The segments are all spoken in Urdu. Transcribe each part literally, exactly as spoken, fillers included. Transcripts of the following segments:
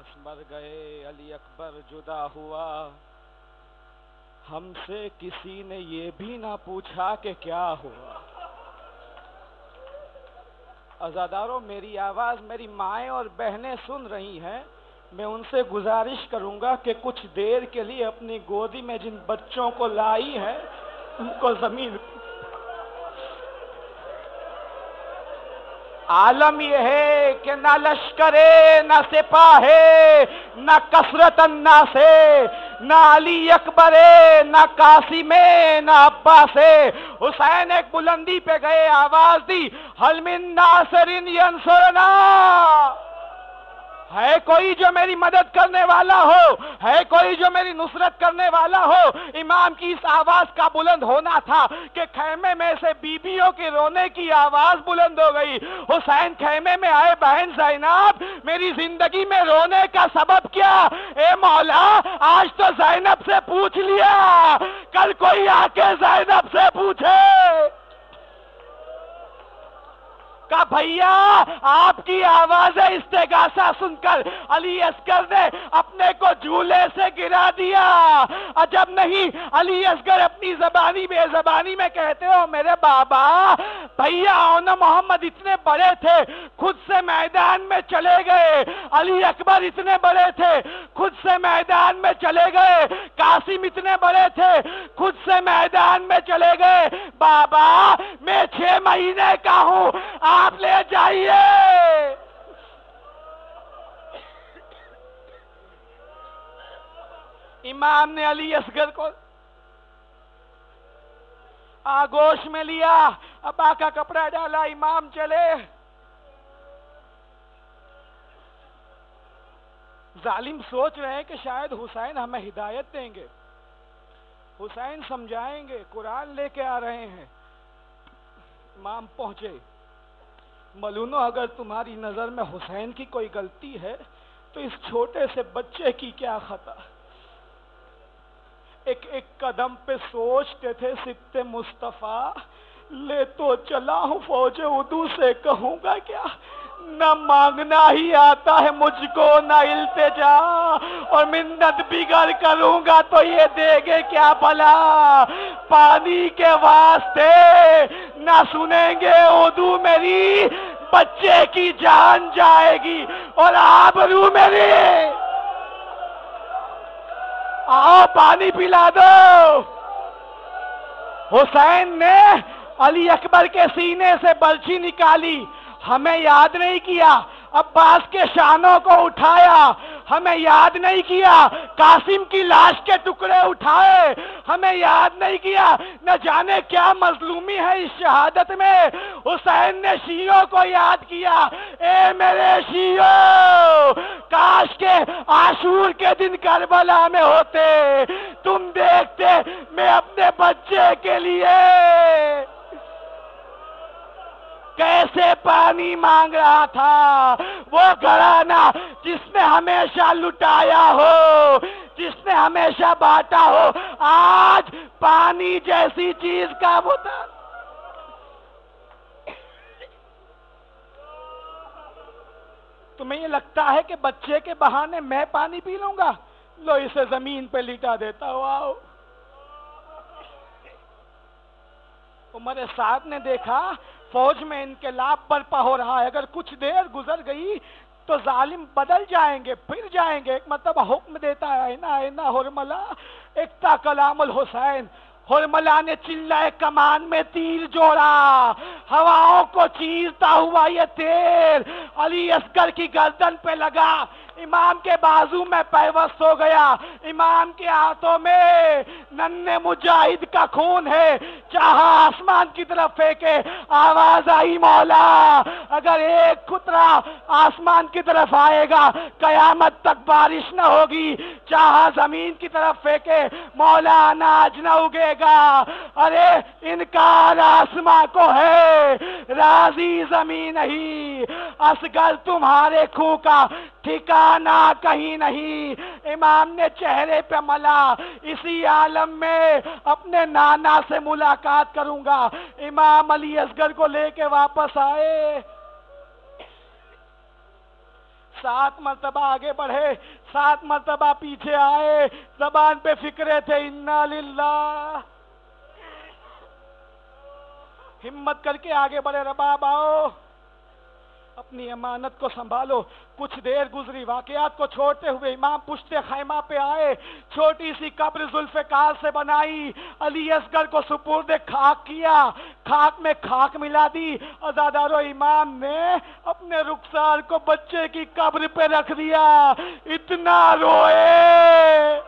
عباس مر گئے، علی اکبر جدا ہوا، ہم سے کسی نے یہ بھی نہ پوچھا کہ کیا ہوا۔ عزاداروں، میری آواز میری مائیں اور بہنیں سن رہی ہیں، میں ان سے گزارش کروں گا کہ کچھ دیر کے لیے اپنی گودی میں جن بچوں کو لائی ہے ان کو زمین۔ عالم یہ ہے کہ نہ لشکر نہ سپاہ نہ کثرت الناس، نہ علی اکبر نہ قاسم نہ عباس۔ حسین ایک بلندی پہ گئے، آواز دی، حل من ناصر ینصرنا، ہے کوئی جو میری مدد کرنے والا ہو، ہے کوئی جو میری نصرت کرنے والا ہو۔ امام کی اس آواز کا بلند ہونا تھا کہ خیمے میں سے بیبیوں کی رونے کی آواز بلند ہو گئی۔ حسین خیمے میں آئے، بہن زینب میری زندگی میں رونے کا سبب کیا؟ اے مولا آج تو زینب سے پوچھ لیا، کل کوئی آ کے زینب سے پوچھے کہ بھیا آپ کی آواز استغاثہ سن کر علی اصغر نے اپنے کو جھولے سے گرا دیا۔ عجب نہیں، علی اصغر اپنی زبانی بے زبانی میں کہتے ہو میرے بابا، بھیا اونا محمد اتنے بڑے تھے خود سے میدان میں چلے گئے، علی اکبر اتنے بڑے تھے خود سے میدان میں چلے گئے، قاسم اتنے بڑے تھے خود سے میدان میں چلے گئے، بابا میں چھ مہینے کا ہوں آپ لے جائیے۔ امام نے علی اصغر کو آگوش میں لیا، ابا کا کپڑا ڈالا، امام چلے۔ ظالم سوچ رہے ہیں کہ شاید حسین ہمیں ہدایت دیں گے، حسین سمجھائیں گے، قرآن لے کے آ رہے ہیں۔ امام پہنچے، ملونو اگر تمہاری نظر میں حسین کی کوئی غلطی ہے تو اس چھوٹے سے بچے کی کیا خطا؟ ایک ایک قدم پہ سوچتے تھے سبت مصطفیٰ، لے تو چلا ہوں فوج عدو سے کہوں گا کیا؟ نہ مانگنا ہی آتا ہے مجھ کو نہ التجا، اور منت بگر کروں گا تو یہ دے گے کیا بھلا؟ پانی کے واسطے نہ سنیں گے عدو میری، بچے کی جان جائے گی اور آبرو میری۔ آؤ پانی پلا دو۔ حسین نے علی اکبر کے سینے سے برچھی نکالی، ہمیں یاد نہیں کیا، عباس کے شانوں کو اٹھایا، ہمیں یاد نہیں کیا، قاسم کی لاش کے ٹکڑے اٹھائے، ہمیں یاد نہیں کیا، نہ جانے کیا مظلومی ہے اس شہادت میں۔ حسین نے شیعوں کو یاد کیا، اے میرے شیعوں کاش کے عاشور کے دن کربلا میں ہوتے، تم دیکھتے میں اپنے بچے کے لیے کیسے پانی مانگ رہا تھا۔ وہ گھرانہ جس نے ہمیشہ لٹایا ہو، جس نے ہمیشہ بانٹا ہو، آج پانی جیسی چیز کا متا۔ تمہیں یہ لگتا ہے کہ بچے کے بہانے میں پانی پی لوں گا؟ لو اسے زمین پہ لٹا دیتا ہوں، آؤ۔ عمر سعد نے دیکھا فوج میں انقلاب برپا ہو رہا ہے، اگر کچھ دیر گزر گئی تو ظالم بدل جائیں گے، پھر جائیں گے۔ ایک مرتبہ حکم دیتا ہے، اینا اینا حرملہ اکتا کلام الحسین۔ حرملہ نے چلائے کمان میں تیر جوڑا، ہواؤں کو چیرتا ہوا یہ تیر علی اصغر کی گردن پہ لگا، امام کے بازو میں پیوست ہو گیا۔ امام کے ہاتھوں میں ننھے مجاہد کا خون ہے، چاہا آسمان کی طرف پھینکے، آواز آئی مولا اگر ایک قطرہ آسمان کی طرف آئے گا قیامت تک بارش نہ ہوگی، چاہا زمین کی طرف پھینکے مولا اناج نہ اگے گا۔ ارے انکار آسمان کو ہے، راضی زمین نہیں، اصغر تمہارے خون کا ٹھکانہ کہیں نہیں۔ امام نے چہرے پہ ملا، اسی عالم میں اپنے نانا سے ملاقات کروں گا۔ امام علی اصغر کو لے کے واپس آئے، سات مرتبہ آگے بڑھے، سات مرتبہ پیچھے آئے، زبان پہ فکرے تھے انا للہ. ہمت کر کے آگے بڑھے، رباب آؤ اپنی امانت کو سنبھالو. کچھ دیر گزری، واقعات کو چھوڑتے ہوئے امام پشت خیمہ پہ آئے، چھوٹی سی قبر ذوالفقار سے بنائی، علی اصغر کو سپرد خاک کیا، خاک میں خاک ملا دی. عزادارو امام نے اپنے رخسار کو بچے کی قبر پہ رکھ دیا، اتنا روئے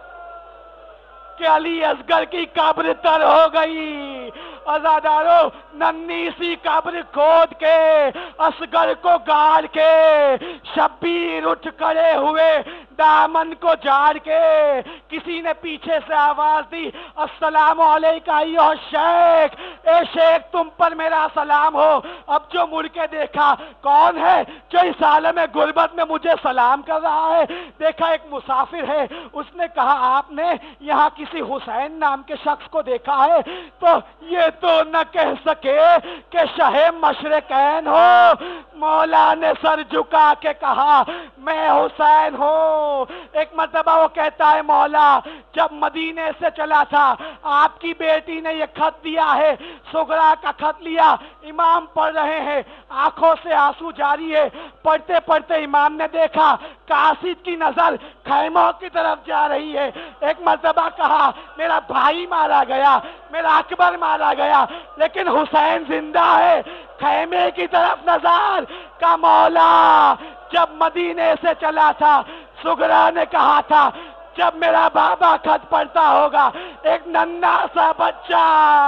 کہ علی اصغر کی قبر تر ہو گئی. عزادارو ننھی سی قبر کھود کے اصغر کو گاڑ کے شبیر اٹھ کھڑے ہوئے، دامن کو جھاڑ کے کسی نے پیچھے سے آواز دی السلام علیکہ ایھا الشیخ، اے شیخ تم پر میرا سلام ہو. اب جو مڑ کے دیکھا کون ہے جو اس عالم غربت میں مجھے سلام کر رہا ہے؟ دیکھا ایک مسافر ہے. اس نے کہا آپ نے یہاں کسی حسین نام کے شخص کو دیکھا ہے؟ تو یہ تو نہ کہہ سکے کہ شہ مشرقین ہو. مولا نے سر جھکا کے کہا میں حسین ہوں. ایک مرتبہ وہ کہتا ہے مولا جب مدینے سے چلا تھا آپ کی بیٹی نے یہ خط دیا ہے، سغرا کا خط لیا. امام پڑھ رہے ہیں، آنکھوں سے آنسو جاری ہے. پڑھتے پڑھتے امام نے دیکھا قاصد کی نظر خیموں کی طرف جا رہی ہے. ایک مرتبہ کہا میرا بھائی مارا گیا، میرا اکبر مارا گیا، لیکن حسین زندہ ہے. خیمے کی طرف نظر کا مولا جب مدینے سے چلا تھا سغرا نے کہا تھا جب میرا بابا خط پڑھتا ہوگا ایک ننھا سا بچہ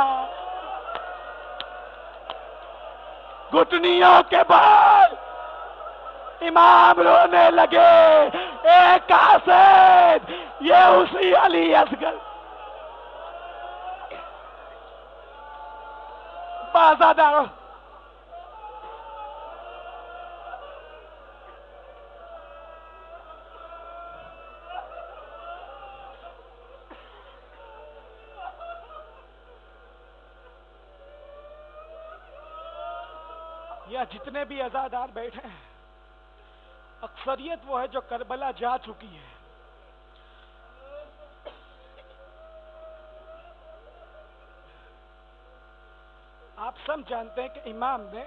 گھٹنیوں کے بال. امام رونے لگے، اے قاصد یہ اسی علی اصغر بازادارو. یا جتنے بھی عزادار بیٹھے ہیں اکثریت وہ ہے جو کربلا جا چکی ہے. آپ سب جانتے ہیں کہ امام نے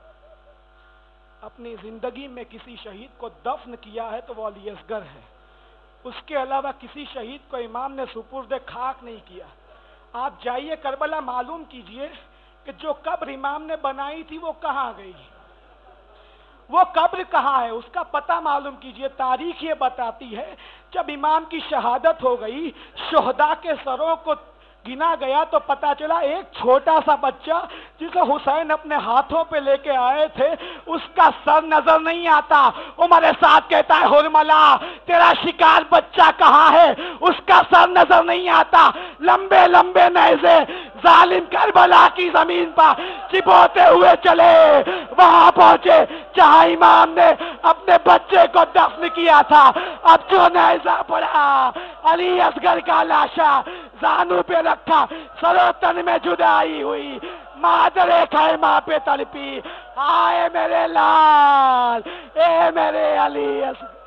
اپنی زندگی میں کسی شہید کو دفن کیا ہے تو وہ علی اصغر ہے. اس کے علاوہ کسی شہید کو امام نے سپرد خاک نہیں کیا. آپ جائیے کربلا، معلوم کیجئے کہ جو قبر امام نے بنائی تھی وہ کہاں گئی، وہ قبر کہاں ہے، اس کا پتہ معلوم کیجئے. تاریخ یہ بتاتی ہے جب امام کی شہادت ہو گئی، شہداء کے سروں کو گنا گیا تو پتا چلا ایک چھوٹا سا بچہ جسے حسین اپنے ہاتھوں پہ لے کے آئے تھے اس کا سر نظر نہیں آتا. عمر سعد کہتا ہے حرملا تیرا شکار بچہ کہاں ہے؟ اس کا سر نظر نہیں آتا. لمبے لمبے نیزے ظالم کربلا کی زمین پر چبوتے ہوئے چلے، وہاں پہنچے جہاں امام نے اپنے بچے کو دفن کیا تھا. اب جو نیزہ پڑا علی اصغر کا لاشا زانو پہ رکھا، سرو تن میں جدائی ہوئی، مادر خیمہ پہ تڑپی، آئے میرے لال، اے میرے علی اصغر.